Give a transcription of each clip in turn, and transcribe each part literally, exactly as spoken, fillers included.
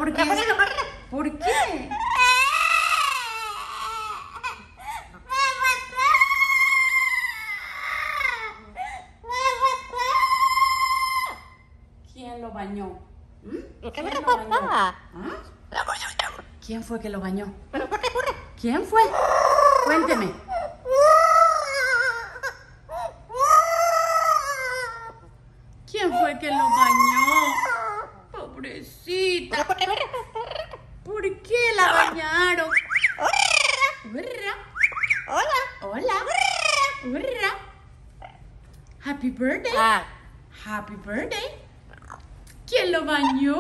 ¿por qué? ¿Por qué? ¿Quién lo bañó? ¿Mm? ¿Quién lo bañó? ¿Ah? ¿Quién fue que lo bañó? ¿Quién fue? Cuénteme. ¿Quién fue que lo bañó? Pobrecita. ¿Por qué la bañaron? Hola. Hola. Hola. Happy birthday. Happy birthday. ¿Quién lo bañó?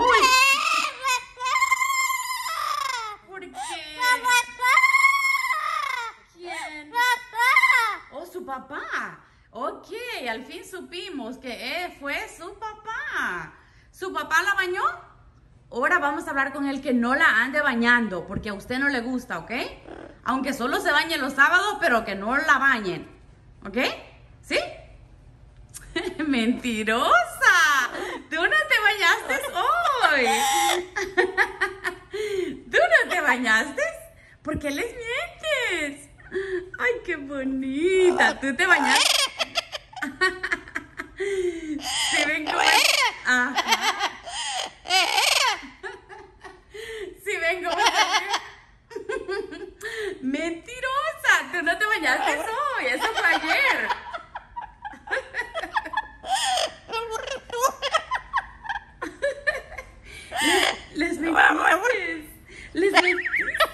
¿Por qué? ¿Quién? Oh, su papá. Ok, al fin supimos que eh, fue su papá. ¿Su papá la bañó? Ahora vamos a hablar con el que no la ande bañando, porque a usted no le gusta, ¿ok? Aunque solo se bañe los sábados, pero que no la bañen, ¿ok? ¿Sí? ¡Mentirosa! ¡Tú no te bañaste hoy! ¿Tú no te bañaste? ¿Por qué les mientes? ¡Ay, qué bonita! ¿Tú te bañaste? ¿Se ven cómo es? Ajá. ¿Sí ven cómo es? ¡Mentirosa! ¡Tú no te bañaste hoy! ¡Eso fue ayer! Les mentiste. Les mentiste.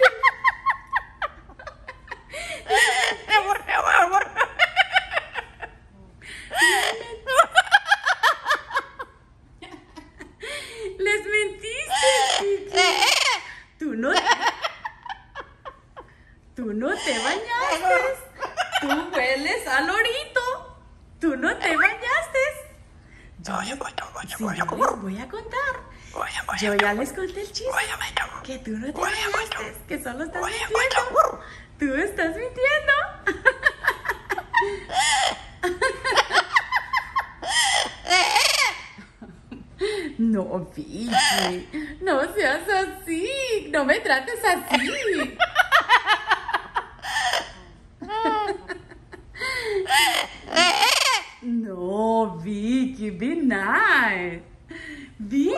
Les mentiste. Tú no, tú no te bañaste. Tú hueles a lorito. Tú no te bañaste. Yo, sí, yo les voy a contar. Yo ya les conté el chiste. Que tú no te bañaste. Que solo estás mintiendo. Tú estás mintiendo. No, Vicky. No seas así. No me trates así. No, Vicky, be nice. Vicky.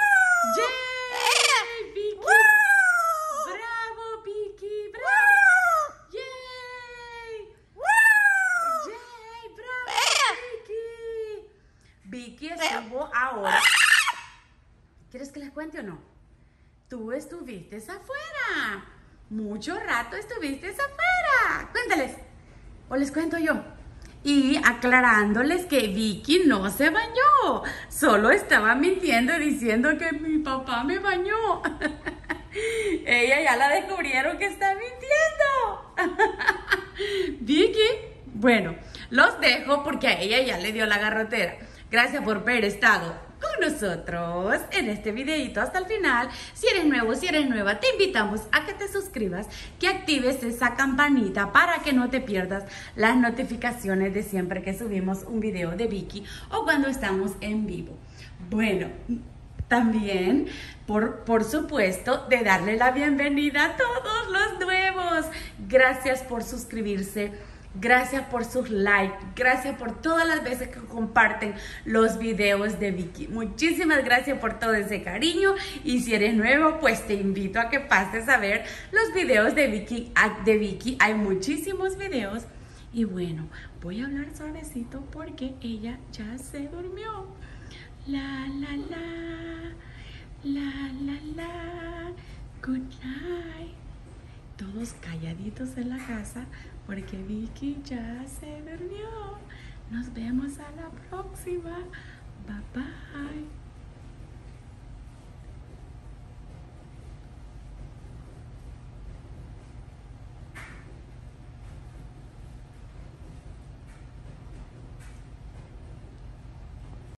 Yay, Vicky. Bravo, Vicky. Bravo. Yay. Yay, bravo, Vicky. Vicky estuvo ahora. ¿Quieres que les cuente o no? Tú estuviste afuera. Mucho rato estuviste afuera. Cuéntales. O les cuento yo. Y aclarándoles que Vicky no se bañó. Solo estaba mintiendo y diciendo que mi papá me bañó. Ella ya la descubrieron que está mintiendo. Vicky, bueno, los dejo porque a ella ya le dio la garrotera. Gracias por haber estado con nosotros en este videito hasta el final. Si eres nuevo, si eres nueva, te invitamos a que te suscribas, que actives esa campanita para que no te pierdas las notificaciones de siempre que subimos un video de Vicky o cuando estamos en vivo. Bueno, también, por, por supuesto, de darle la bienvenida a todos los nuevos. Gracias por suscribirse. Gracias por sus likes, gracias por todas las veces que comparten los videos de Vicky. Muchísimas gracias por todo ese cariño. Y si eres nuevo, pues te invito a que pases a ver los videos de Vicky. De Vicky hay muchísimos videos. Y bueno, voy a hablar suavecito porque ella ya se durmió. La, la, la, la, la, la, good night. Todos calladitos en la casa porque Vicky ya se durmió. Nos vemos a la próxima. Bye bye.